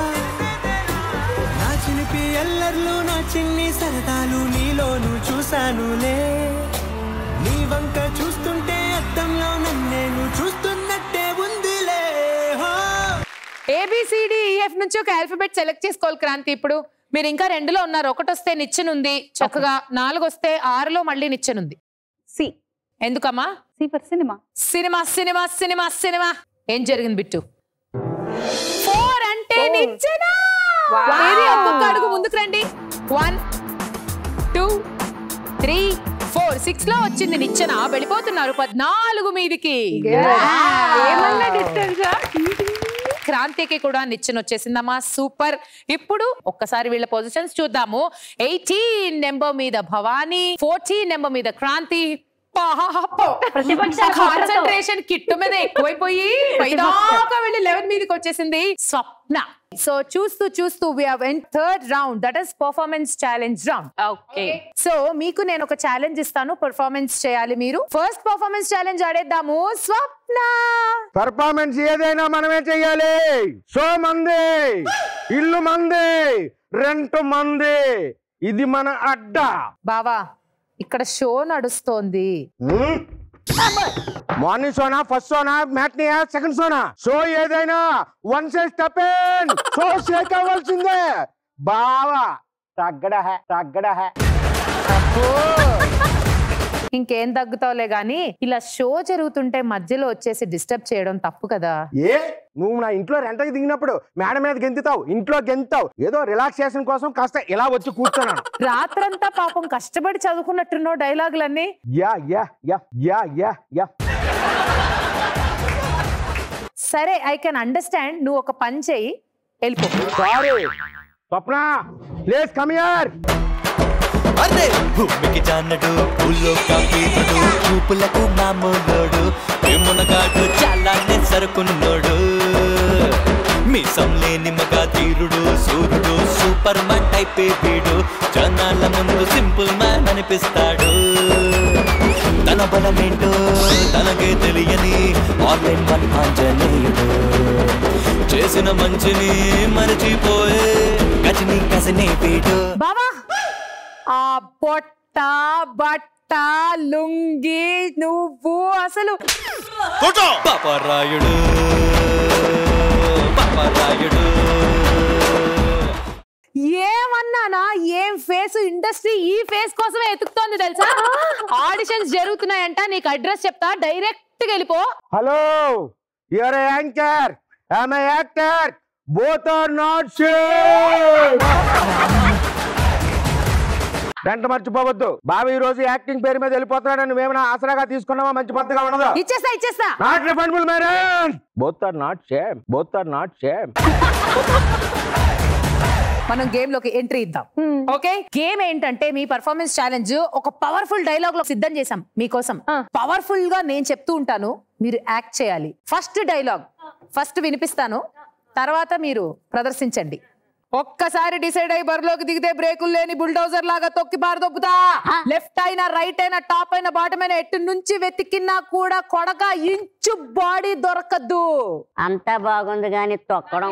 నా చిలిపి ఎల్లర్లు నా చిన్ని సరదాలు నీలోను చూశానులే, నీ వంక చూస్తుంటే అద్దంలో నన్నేను చూస్తున్నట్టే ఉందిలే. ఏబిసిడిఈఎఫ్ నుంచి ఒక ఆల్ఫాబెట్ సెలెక్ట్ చేసుకోవాలి క్రాంతి. ఇప్పుడు మీరు ఇంకా రెండులో ఉన్నారు. ఒకటి వస్తే నిచ్చెన ఉంది చక్కగా, నాలుగు వస్తే ఆరులో మళ్ళీ నిచ్చెన ఉంది. సి. ఎందుకమ్మా? C for cinema. Cinema cinema cinema cinema. ఏం జరిగింది బిట్టు? ఫోర్ అంటే నిచ్చెన. ఒక్కొక్క అడుగు ముందుకు రండి. One two three four six లో వచ్చింది నిచ్చెన. వెళ్ళిపోతున్నారు పద్నాలుగు మీదికి. క్రాంతికి కూడా నిచ్చెన వచ్చేసిందమ్మా. సూపర్. ఇప్పుడు ఒక్కసారి వీళ్ళ పొజిషన్స్ చూద్దాము. ఎయిటీన్ నెంబర్ మీద భవానీ, ఫోర్టీన్ నెంబర్ మీద క్రాంతి. కాన్సంట్రేషన్ కిట్టు మీద ఎక్కువైపోయి పైదాకా వెళ్ళి లెవెన్ మీదకి వచ్చేసింది స్వప్న. సో చూస్తూ చూస్తూ we have end third round, that is performance challenge round. Okay, so మీకు నేను ఒక ఛాలెంజ్ ఇస్తాను, పర్ఫార్మెన్స్ చేయాలి మీరు. ఫస్ట్ పర్ఫార్మెన్స్ ఛాలెంజ్ ఆడేద్దాము. స్వప్న, పర్ఫార్మెన్స్ ఏదైనా మనమే చెయ్యాలి. షో మంది, ఇల్లు మంది, రెంట్ మంది, ఇది మన అడ్డా. బావా ఇక్కడ షో నడుస్తోంది. మార్నింగ్ షోనా, ఫస్ట్ షోనా, మ్యాట్నియా, సెకండ్ షోనా, షో ఏదైనా one side step in, show shake అవ్వాల్సిందే. బావా తగ్గడా హే, తగ్గడా హే. ఇంకేం తగ్గుతావులే గానీ ఇలా షో జరుగుతుంటే మధ్యలో వచ్చేసి డిస్టర్బ్ చేయడం తప్పు కదా. ఏ నువ్వు నా ఇంట్లో రెంటకి దిగినప్పుడు మేడ మీద గెంతుతావు, ఇంట్లో గెంతుతావు, ఏదో రిలాక్సేషన్ కోసం కాస్త ఇలా వచ్చి కూర్చున్నాను. రాత్రంతా పాపం కష్టపడి చదువుకున్నట్టున్నావు డైలాగులన్నీ. Yeah yeah yeah yeah yeah yeah సరే, ఐ కెన్ అండర్స్టాండ్. నువ్వు ఒక పని చేయి, వెళ్ళిపో. Sorry Swapna, please come here. అరే భూమికి జానడు, పూల్లో కాపీతుడు, చూపులకు మామూలోడు, మునగాడు చాలా సరుకున్నోడు, మీసం లేని మగా తీరుడు, సూర్యుడు, సూపర్ మ్యాన్ టైపే వీడు, జనాల ముందు సింపుల్ మ్యాన్ అనిపిస్తాడు. తన బలమేంటో తనకే తెలియని ఆన్లైన్ వన్ ఆంజనేయుడు, చేసిన మంచిని మరచిపోయే గజని కసనే వీడు. బావా ఆ పొట్ట బట్ట లుంగి నువ్వు అసలు పాపరాయుడు, పాపరాయుడు. ఏమన్నానా? ఏం ఫేస్, ఇండస్ట్రీ ఈ ఫేస్ కోసమే ఎతుకుతోంది తెలుసా. ఆడిషన్స్ జరుగుతున్నాయంట, నీకు అడ్రస్ చెప్తా, డైరెక్ట్ గా వెళ్ళిపో. Hello, you are a anchor, I'm a actor, both are not same. వెంట మర్చిపోవద్దు. బాబు ఈ రోజు యాక్టింగ్ పేరు మీద వెళ్ళిపోతున్నాడని నువ్వేమైనా ఆసరాగా తీసుకున్నావా? మంచి పద్ధతిగా ఉండదు. ఇచ్చేస్తా ఇచ్చేస్తా. Not refundable madam. Both are not same, both are not same. మనం గేమ్ లోకి ఎంట్రీ ఇద్దాం. ఓకే, గేమ్ ఏంటంటే మీ పర్ఫార్మెన్స్ ఛాలెంజ్ ఒక పవర్ఫుల్ డైలాగ్ లో సిద్ధం చేసాం మీకోసం. పవర్ఫుల్ గా నేను చెప్తూ ఉంటాను, మీరు యాక్ట్ చేయాలి. ఫస్ట్ డైలాగ్ ఫస్ట్ వినిపిస్తాను, తర్వాత మీరు ప్రదర్శించండి. ఒక్కసారి డిసైడ్ అయ్యి బరిలోకి దిగితే బ్రేకులు లేని బుల్డోజర్ లాగా తొక్కి పారదొప్పుతా. లెఫ్ట్ అయినా, రైట్ అయినా, టాప్ అయినా, బాటమ్ అయినా, ఎటు నుంచి వెతికినా కూడా కొడక ఇంచు బాడీ దొరకద్దు. అంతా బాగుంది కానీ తొక్కడం.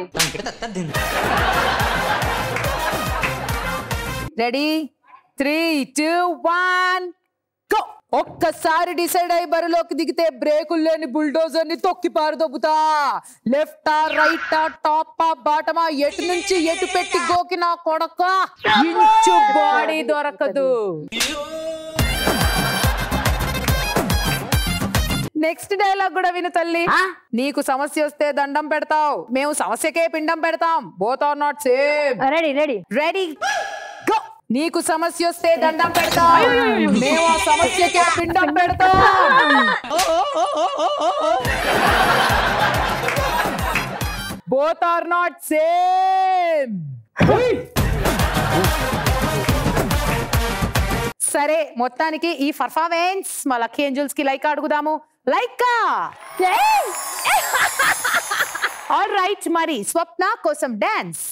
Ready, three two one go. ఒక్కసారి డిసైడ్ అయ్యి బరిలోకి దిగితే బ్రేకులు లేని బుల్డోజర్ ని తొక్కి పారదొబ్బుతా. లెఫ్టా, రైటా, టాపా, బాటమా, ఎటు నుంచి ఎటు పెట్టి గోకినా కొడక ఇంచు బాడీ దొరకదు. నెక్స్ట్ డైలాగ్ కూడా విను తల్లి. నీకు సమస్య వస్తే దండం పెడతావు, మేము సమస్యకే పిండం పెడతాం. Both are not same. Ready ready ready go. నీకు సమస్య వస్తే దండం పెడతాం, మేము ఆ సమస్యకే పిండం పెడతాం. Both are not same. సరే మొత్తానికి ఈ పర్ఫార్మెన్స్ మా లక్కీ ఏంజల్స్ కి లైక్ అడుగుదాము. లైక్ ఆల్ రైట్, మరి స్వప్న కోసం డాన్స్.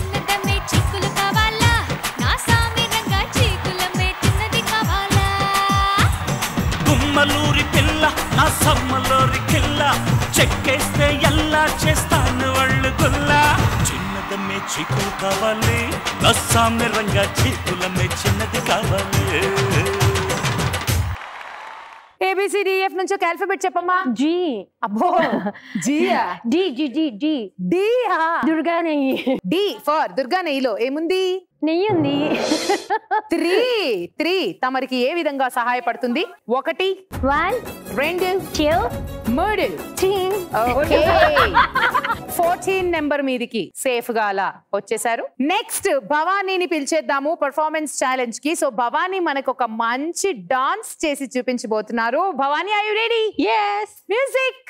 గుమ్మలూరి పిల్ల నా సమ్మలూరి కిల్ల, చెక్కేస్తే ఎలా చేస్తాను వాళ్ళు గుల్లా. చిన్నదమ్మే చీకులు కావాలి, నా సామ్య రంగా చీకులమ్మే చిన్నది కావాలి. ఏబిసిడిఎఫ్ నుంచి ఒక ఆల్ఫాబెట్ చెప్పమ్మా. జీ. అబ్బో జియా. D G G D D. Durga నెయ్యి. డి ఫర్ దుర్గా నెయ్యిలో ఏముంది? నెయ్యి ఉంది. త్రీ. త్రీ తమరికి ఏ విధంగా సహాయపడుతుంది? ఒకటి, వన్, రెండు, టూ, మూడు, త్రీ. ఓకే, ఫోర్టీన్ నెంబర్ మీదికి సేఫ్ గా అలా వచ్చేసారు. నెక్స్ట్ భవానీని పిలిచేద్దాము పర్ఫార్మెన్స్ ఛాలెంజ్ కి. సో భవానీ మనకు ఒక మంచి డాన్స్ చేసి చూపించబోతున్నారు. Bhavani, are you ready? yes. Music.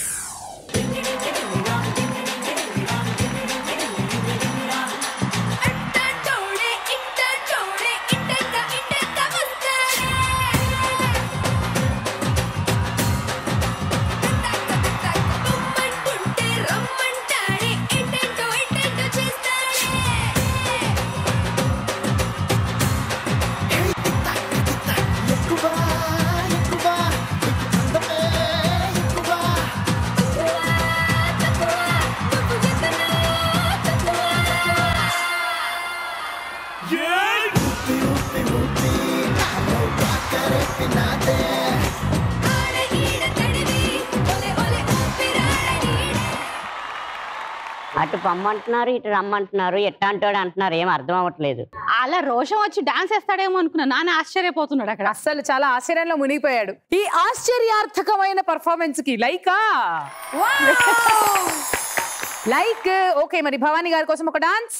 అటు పమ్మంటున్నారు, ఇటు రమ్మంటున్నారు, ఎట్టాంటోడు అంటున్నారు, ఏం అర్థం అవ్వట్లేదు. అలా రోషం వచ్చి డాన్స్ వేస్తాడేమో అనుకున్నా, నాన్న ఆశ్చర్యపోతున్నాడు అక్కడ. అస్సలు చాలా ఆశ్చర్యంలో మునిగిపోయాడు. ఈ ఆశ్చర్యార్థకమైన పర్ఫార్మెన్స్ కి లైకా లైక్. ఓకే, మరి భవానీ గారి కోసం ఒక డాన్స్.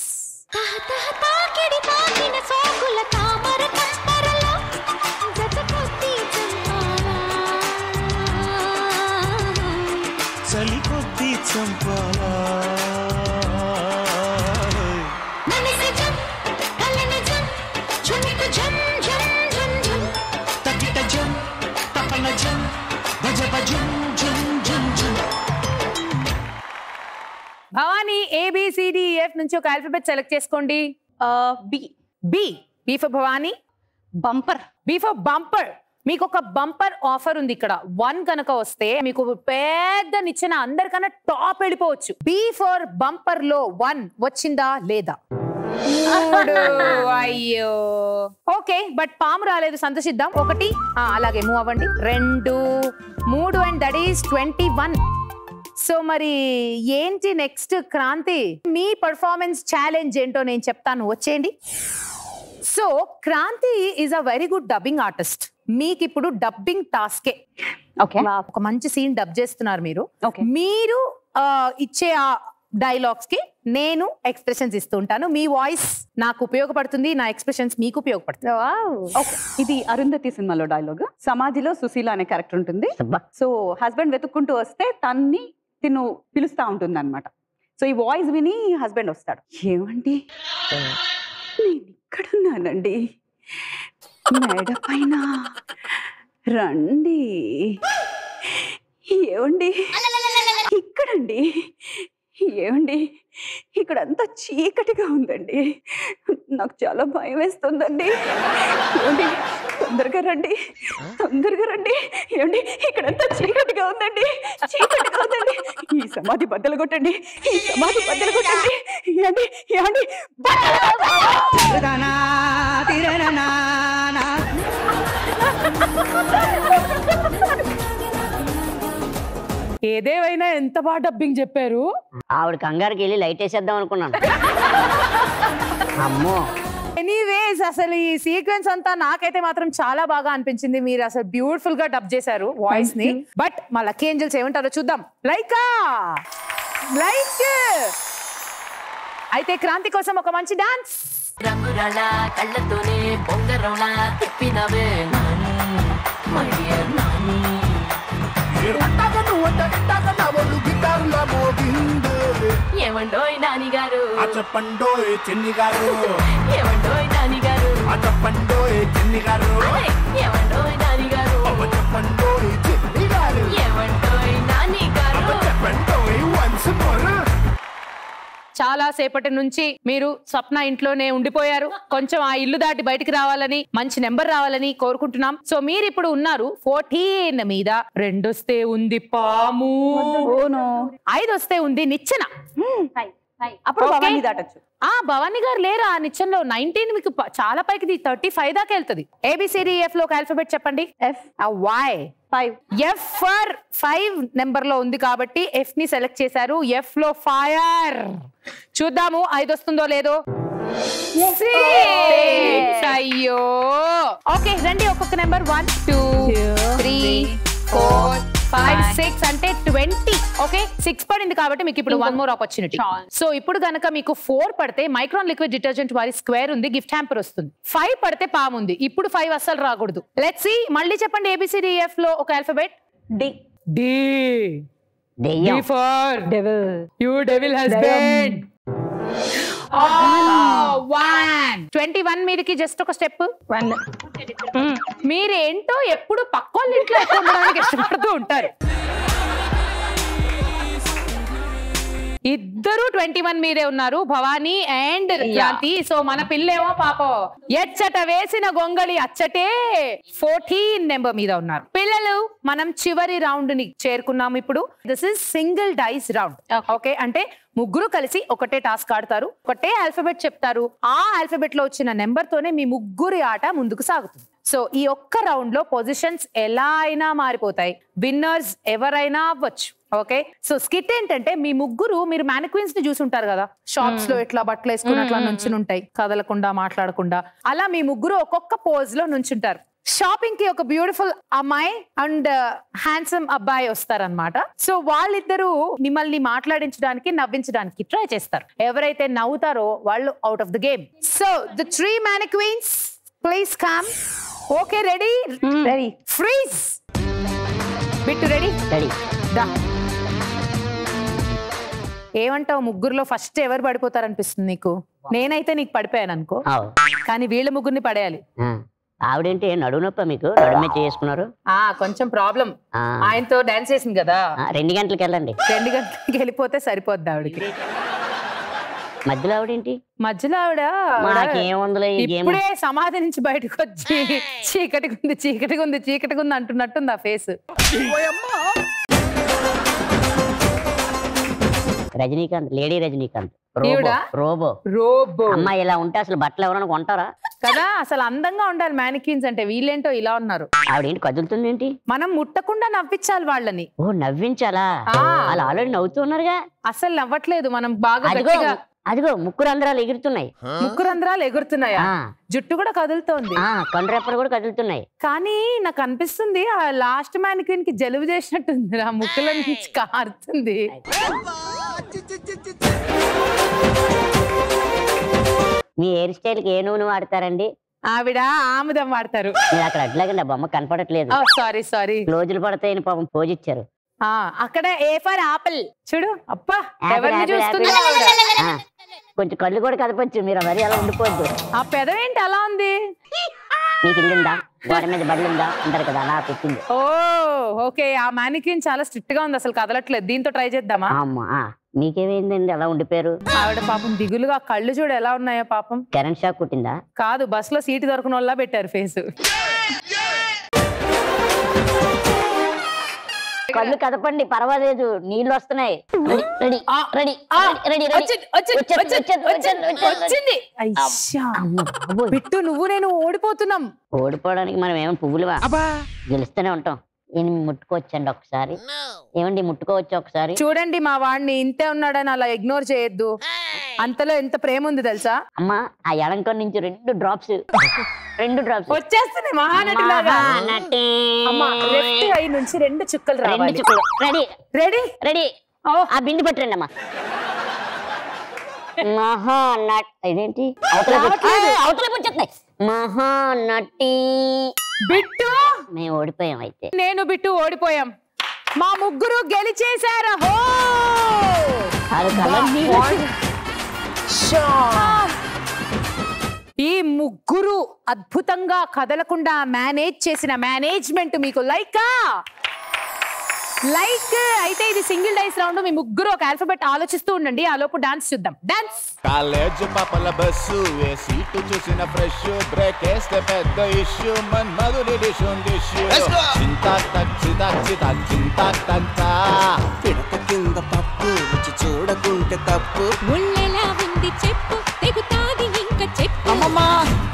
చలి కొద్ది చంపాలా తగిట జం తపన జం భజప జం జం జం జం. భవానీ ఏబిసిడిఎఫ్ నుంచి ఒక ఆల్ఫాబెట్ సెలెక్ట్ చేసుకోండి. B. B. B for Bhavani. Bumper. B for bumper. మీకు ఒక బంపర్ ఆఫర్ ఉంది ఇక్కడ. వన్ కనుక వస్తే మీకు పెద్ద నిచ్చెన అందరికన్నా టాప్ వెళ్ళిపోవచ్చు. బి ఫర్ బంపర్ లో వన్ వచ్చిందా లేదా? అయ్యో, ఓకే, బట్ పాము రాలేదు, సంతోషిద్దాం. ఒకటి, అలాగే మూవ్ అవ్వండి. రెండు, మూడు, and that is twenty one. So మరి ఏంటి నెక్స్ట్? క్రాంతి, మీ పర్ఫార్మెన్స్ ఛాలెంజ్ ఏంటో నేను చెప్తాను, వచ్చేయండి. So Kranthi is a very good dubbing artist. మీకు ఇప్పుడు డబ్బింగ్ టాస్కే. ఓకే, ఒక మంచి సీన్ డబ్ చేస్తున్నారు మీరు. మీరు ఇచ్చే ఆ డైలాగ్స్ కి నేను ఎక్స్ప్రెషన్స్ ఇస్తూ ఉంటాను. మీ వాయిస్ నాకు ఉపయోగపడుతుంది, నా ఎక్స్ప్రెషన్స్ మీకు ఉపయోగపడుతుంది. ఓకే, ఇది అరుంధతి సినిమాలో డైలాగ్. సమాధిలో సుశీల అనే క్యారెక్టర్ ఉంటుంది. సో హస్బెండ్ వెతుక్కుంటూ వస్తే తన్ని తిను పిలుస్తా ఉంటుంది అనమాట. సో ఈ వాయిస్ విని హస్బెండ్ వస్తాడు. ఏమండి, నేను ఇక్కడున్నానండి, మేడ పైన రండి. ఏమండి, ఇక్కడండి. ఏమండి, ఇక్కడ అంతా చీకటిగా ఉందండి, నాకు చాలా భయం వేస్తుందండి. ఏమండి, తొందరగా రండి, తొందరగా రండి. ఏమండి, ఇక్కడంతా చీకటిగా ఉందండి, చీకటిగా ఉందండి. ఈ సమాధి బద్దలు కొట్టండి, ఈ సమాధి బద్దలు కొట్టండి. ఏమండి, ఏమండి, ఏదేమైనా ఎంత బాగా డబ్బింగ్ చెప్పారు. ఆవిడ కంగారుకి వెళ్ళి లైట్ వేసేద్దాం అనుకున్నాను. అమ్మో, ఎనీవేస్ అసలు ఈ సీక్వెన్స్ అంతా నాకైతే మాత్రం చాలా బాగా అనిపించింది. మీరు అసలు బ్యూటిఫుల్ గా డబ్ చేశారు వాయిస్ ని. బట్ మా లక్కీ ఏంజల్స్ ఏమంటారో చూద్దాం. లైకా లైక్. అయితే క్రాంతి కోసం ఒక మంచి డాన్స్. రంగురాళ్ళ కళ్ళతోనే బొంగరంలా తిప్పినవే నాని, మై డియర్ నాని. ఏమండోయ్ నాని గారు, చెప్పండోయ్ చిన్ని గారు ఏమండోయ్ నాని గారు చెప్పండోయ్ చిన్ని గారు ఏమండోయ్ నాని గారు చెప్పండోయ్ చిన్ని గారు ఏమండోయ్ నాని గారు చెప్పండోయ్ వన్స్ మోర్. చాలా సేపటి నుంచి మీరు స్వప్న ఇంట్లోనే ఉండిపోయారు. కొంచెం ఆ ఇల్లు దాటి బయటికి రావాలని, మంచి నెంబర్ రావాలని కోరుకుంటున్నాం. సో మీరు ఇప్పుడు ఉన్నారు ఫోర్టీన్ మీద. రెండొస్తే ఉంది పాము, ఐదు వస్తే ఉంది నిచ్చెన. అప్పుడు భవానీ దాటొచ్చు. ఆ భవానీ గారు లేరా ఆ నిచ్చెనలో? నైన్టీన్ మీకు ప- చాలా పైకి థర్టీ ఫైవ్ దాకా వెళ్తుంది. ఏబిసిడి ఎఫ్ లో ఒక ఆల్ఫాబెట్ చెప్పండి. F why five. F for five number లో ఉంది కాబట్టి ఎఫ్ ని సెలెక్ట్ చేశారు. ఎఫ్ లో ఫైర్. చూద్దాము ఐదు వస్తుందో లేదో. Six. అయ్యో ఓకే రండి ఒక్కొక్క number. One two three four five six అంటే ట్వంటీ. ఓకే సిక్స్ పడింది కాబట్టి మీకు ఇప్పుడు వన్ మోర్ ఆపర్చునిటీ. సో ఇప్పుడు గనక మీకు ఫోర్ పడితే మైక్రాన్ లిక్విడ్ డిటర్జెంట్ వారి స్క్వేర్ ఉంది, గిఫ్ట్ హ్యాంపర్ వస్తుంది. ఫైవ్ పడితే పాము ఉంది. ఇప్పుడు ఫైవ్ అస్సలు రాకూడదు. Let's see. మళ్ళీ చెప్పండి ఏబిసిడిఎఫ్ లో ఒక alphabet. D. D. D for devil. You devil husband. One twenty one మీదకి జస్ట్ ఒక స్టెప్. మీరేంటో ఎప్పుడు పక్కోళ్ళ ఇంట్లో ఎక్కువ ఉండడానికి ఇష్టపడుతూ ఉంటారు. ఇద్దరు ట్వంటీ వన్ మీదే ఉన్నారు, భవానీ అండ్ క్రాంతి. సో మన పిల్లేమో పాపం ఎచ్చట వేసిన గొంగళి అచ్చటే ఫోర్టీన్ నెంబర్ మీద ఉన్నారు. పిల్లలు మనం చివరి రౌండ్ ని చేరుకున్నాము ఇప్పుడు. This is single dice round. Okay అంటే ముగ్గురు కలిసి ఒకటే టాస్క్ ఆడతారు, ఒకటే ఆల్ఫాబెట్ చెప్తారు. ఆ ఆల్ఫాబెట్ లో వచ్చిన నెంబర్ తోనే మీ ముగ్గురి ఆట ముందుకు సాగుతుంది. సో ఈ ఒక్క రౌండ్ లో పొజిషన్స్ ఎలా అయినా మారిపోతాయి. విన్నర్స్ ఎవరైనా అవ్వచ్చు. ఓకే సో స్కిట్ ఏంటంటే మీ ముగ్గురు, మీరు మ్యానిక్విన్స్ ని చూసుంటారు కదా, షాప్స్ లో ఇట్లా బట్టలు వేసుకుని అట్లా నుంచుని ఉంటాయి, కదలకుండా మాట్లాడకుండా. అలా మీ ముగ్గురు ఒక్కొక్క పోజ్ లో నుంచుంటారు. షాపింగ్ కి ఒక బ్యూటిఫుల్ అమ్మాయి అండ్ హ్యాండ్సమ్ అబ్బాయి వస్తారనమాట. సో వాళ్ళిద్దరూ మిమ్మల్ని మాట్లాడించడానికి, నవ్వించడానికి ట్రై చేస్తారు. ఎవరైతే నవ్వుతారో వాళ్ళు out of the game. So the three mannequins please come. Okay ready? Ready. Freeze. Bittu ready? Ready. దా. ఏమంటావు ముగ్గురులో ఫస్ట్ ఎవరు పడిపోతారు అనిపిస్తుంది నీకు? నేనైతే నీకు పడిపోయాను అనుకో, కానీ వీళ్ళ ముగ్గురిని పడేయాలి. ఆవిడేంటి నడువు నొప్ప మీకు? నడుమే చేసుకున్నారు. ఆ కొంచెం ప్రాబ్లం. ఆయనతో డాన్స్ చేసింది కదా. రెండు గంటలకు వెళ్ళండి. రెండు గంటలకి వెళ్ళిపోతే సరిపోద్ది ఆవిడకి. మధ్యలో ఆవిడేంటి? మధ్యలో ఆవిడ ఇప్పుడే సమాధి నుంచి బయటకు వచ్చి చీకటిగా ఉంది చీకటిగా ఉంది చీకటిగా ఉంది అంటున్నట్టుంది ఆ face. Rajinikanth, lady Rajinikanth. Robo robo అమ్మాయి ఇలా ఉంటే అసలు బట్టలు ఎవరైనా కొంటారా కదా? అసలు అందంగా ఉండాలి మ్యానిక్విన్స్ అంటే. వీళ్ళేంటో ఇలా ఉన్నారు. ఆవిడేంటి కదులుతుంది ఏంటి? మనం ముట్టకుండా నవ్వించాలి వాళ్ళని. ఓ నవ్వించాలా? వాళ్ళు ఆల్రెడీ నవ్వుతున్నారుగా. అసలు నవ్వట్లేదు. మనం బాగా గట్టిగా. అదిగో ముక్కు రంధ్రాలు ఎగురుతున్నాయి. ముక్కు రంధ్రాలు ఎగురుతున్నాయా? జుట్టు కూడా కదులుతోంది, కొండ్రెప్పలు కూడా కదులుతున్నాయి. కానీ నాకు అనిపిస్తుంది ఆ లాస్ట్ మ్యానిక్విన్ కి జలుబు చేసినట్టుంది, ఆ ముక్కుల నుంచి కారుతుంది. మీ హెయిర్ స్టైల్ కి ఏ నూనె వాడతారండి? ఆవిడ ఆముదం వాడతారు. మీరు అక్కడ అట్లాగండి, ఆ బొమ్మ కనపడట్లేదు. సారీ సారీ రోజులు పడతాయని పాపం పోజ్ ఇచ్చారు. అక్కడ ఏ ఫర్ ఆపిల్ చూడు. అప్పా ఎవరిని చూస్తుంది? కొంచెం కళ్ళు కూడా కదపచ్చు, మీరు మరి అలా ఉండిపోద్దు. ఆ పెదవేంటి అలా ఉంది? మీకు ఇల్లుందా, గోడ మీద బడులుందా అంటారు కదా, అలా పెట్టింది. Oh okay. ఆ మ్యానిక్విన్ చాలా స్ట్రిక్ట్ గా ఉంది, అసలు కదలట్లేదు. దీంతో ట్రై చేద్దామా? అమ్మా మీకేమైందండి అలా ఉండిపోయారు? ఆవిడ పాపం దిగులుగా, కళ్ళు చూడు ఎలా ఉన్నాయో పాపం. కరెంట్ షాక్ కుట్టిందా? కాదు, బస్ లో సీటు దొరకని వాళ్ళ పెట్టారు ఫేస్. కళ్ళు కదపండి పర్వాలేదు, నీళ్ళు వస్తున్నాయి. రెడీ రెడీ రెడీ వచ్చింది. బిట్టు నువ్వు నేను ఓడిపోతున్నాం. ఓడిపోవడానికి మనం ఏమో పువ్వులువా, గెలుస్తూనే ఉంటాం. ముట్టుకోవచ్చండి ఒకసారి? ఏమండి ముట్టుకోవచ్చు ఒకసారి? చూడండి మా వాడిని, ఇంతే ఉన్నాడని అలా ఇగ్నోర్ చేయొద్దు. అంతలో ఎంత ప్రేమ ఉంది తెలుసా? అమ్మా ఆ ఎడంకం నుంచి రెండు డ్రాప్స్ రెండు డ్రాప్స్ వచ్చేస్తున్నాయి మహానటి లాగా. అమ్మా లెఫ్ట్ ఐ నుంచి రెండు చుక్కలు రావాలి. Ready ready ready. ఆ బింది పట్టండి అమ్మా. మహానట్ ఇదేంటి అవతల అవతల వచ్చేస్తున్నాయి. మహానటి బిట్టు మేము ఓడిపోయాం. అయితే నేను బిట్టు ఓడిపోయాం. మా ముగ్గురు గెలిచేశారు. ఈ ముగ్గురు అద్భుతంగా కదలకుండా మేనేజ్ చేసిన మేనేజ్మెంట్ మీకు లైకా లైక్ అయితే ఇది సింగిల్ డైస్ రౌండ్. మీ ముగ్గురు ఒక ఆల్ఫాబెట్ ఆలోచిస్తూ ఉండండి, ఆ లోపు డాన్స్ చూద్దాం. డాన్స్. కాలేజ్ పాపల బస్సు ఏ సీటు చూసిన ఫ్రెష్ బ్రేక్ వేస్తే పెద్ద ఇష్యూ మన్ మధురి డిషుం డిష్యూ చింతా తక్ చింతా చింతా చింతా తంతా పిడక కింద పప్పు రుచి చూడకుంటే తప్పు ముళ్ళెలా ఉంది చెప్పు తెగుతాది ఇంకా చెప్పు అమ్మమ్మా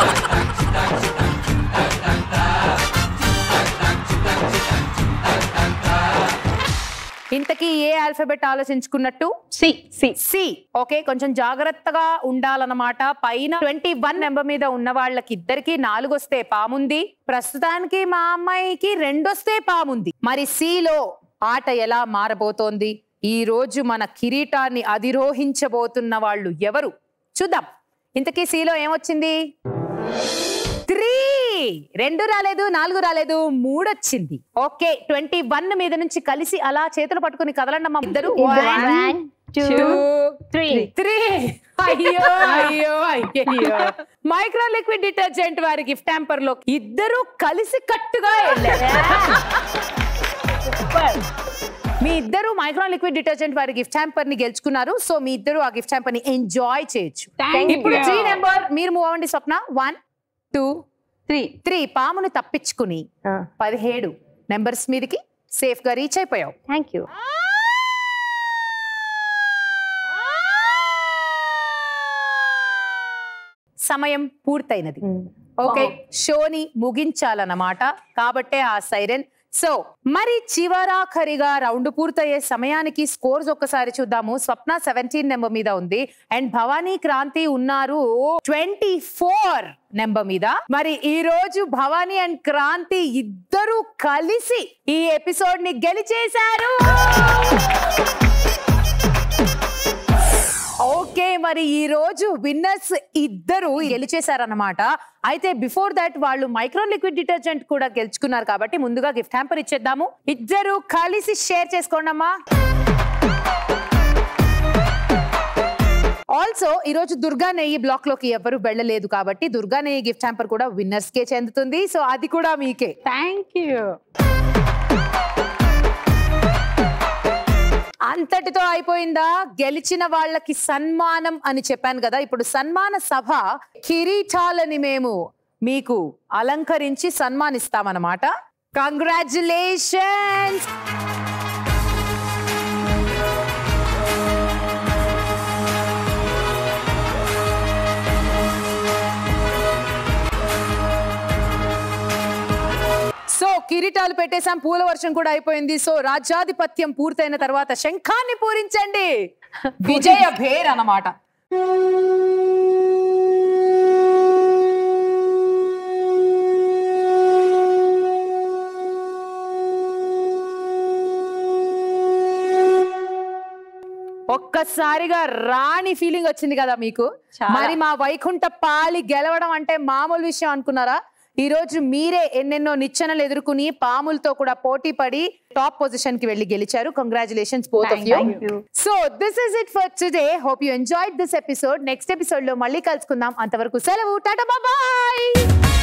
ఇంతకీ ఏ ఆల్ఫాబెట్ ఆలోచించుకున్నట్టు? C C C. ఓకే, కొంచెం జాగ్రత్తగా ఉండాలన్నమాట. పైన ట్వంటీ వన్ నెంబర్ మీద ఉన్న వాళ్ళకి ఇద్దరికి నాలుగు వస్తే పాముంది, ప్రస్తుతానికి మా అమ్మాయికి రెండొస్తే పాముంది. మరి సిలో ఆట ఎలా మారబోతోంది? ఈ రోజు మన కిరీటాన్ని అధిరోహించబోతున్న వాళ్ళు ఎవరు చూద్దాం. ఇంతకీ సిలో ఏమొచ్చింది? త్రీ. రెండు రాలేదు, నాలుగు రాలేదు, మూడు వచ్చింది. ఓకే, ట్వంటీ వన్ మీద నుంచి కలిసి అలా చేతులు పట్టుకుని కదలండమ్మా ఇద్దరు. అయ్యో అయ్యో అయ్యో. మైక్రో లిక్విడ్ డిటర్జెంట్ వారి గిఫ్ట్ హ్యాంపర్ లో ఇద్దరు కలిసి కట్టుగా మీ ఇద్దరు మైక్రో లిక్విడ్ డిటర్జెంట్ వారి గిఫ్ట్ హ్యాంపర్ ని గెలుచుకున్నారు. సో మీ ఇద్దరు ఆ గిఫ్ట్ హ్యాంపర్ ని ఎంజాయ్ చేయొచ్చు. ఇప్పుడు త్రీ నెంబర్ మీరు మూవ్ అవ్వండి Swapna. One two three. Three పామును తప్పించుకుని పదిహేడు నెంబర్స్ మీదకి సేఫ్ గా రీచ్ అయిపోయావు. Thank you. సమయం పూర్తయినది. ఓకే, షోని ముగించాలన్నమాట. కాబట్టే ఆ సైరన్. సో మరి చివరాఖరిగా రౌండ్ పూర్తయ్యే సమయానికి స్కోర్స్ ఒక్కసారి చూద్దాము. స్వప్న సెవెంటీన్ నెంబర్ మీద ఉంది అండ్ భవానీ క్రాంతి ఉన్నారు ట్వంటీ ఫోర్ నెంబర్ మీద. మరి ఈ రోజు భవానీ అండ్ క్రాంతి ఇద్దరు కలిసి ఈ ఎపిసోడ్ ని గెలిచేశారు. ఓకే, మరి ఈ రోజు విన్నర్స్ ఇద్దరు గెలిచేశారన్నమాట. అయితే బిఫోర్ దట్ వాళ్ళు మైక్రో లిక్విడ్ డిటర్జెంట్ కూడా గెలుచుకున్నారు కాబట్టి ముందుగా గిఫ్ట్ హ్యాంపర్ ఇచ్చేద్దాము. ఇద్దరు కలిసి షేర్ చేసుకోండి అమ్మా. ఆల్సో ఈ రోజు దుర్గా నెయ్యి బ్లాక్ లోకి ఎవరు వెళ్ళలేదు కాబట్టి దుర్గా నెయ్యి గిఫ్ట్ హ్యాంపర్ కూడా విన్నర్స్ కే చెందుతుంది. సో అది కూడా మీకే. Thank you. అంతటితో అయిపోయిందా? గెలిచిన వాళ్ళకి సన్మానం అని చెప్పాను కదా. ఇప్పుడు సన్మాన సభ కిరీటాలని మేము మీకు అలంకరించి సన్మానిస్తామన్నమాట. కంగ్రాచులేషన్స్. సో కిరీటాలు పెట్టేశాం, పూల వర్షం కూడా అయిపోయింది. సో రాజ్యాధిపత్యం పూర్తయిన తర్వాత శంఖాన్ని పూరించండి. విజయ భేర్ అన్నమాట. ఒక్కసారిగా రాణి ఫీలింగ్ వచ్చింది కదా మీకు. మరి మా వైకుంఠ పాలి గెలవడం అంటే మామూలు విషయం అనుకున్నారా? ఈ రోజు మీరే ఎన్నెన్నో నిచ్చెనలు ఎదుర్కొని పాములతో కూడా పోటీ పడి టాప్ పొజిషన్ కి వెళ్ళి గెలిచారు. Congratulations both of you. So this is it for today. Hope you enjoyed this episode. Next episode లో మళ్ళీ కలుసుకుందాం. అంతవరకు సెలవు. Tata bye.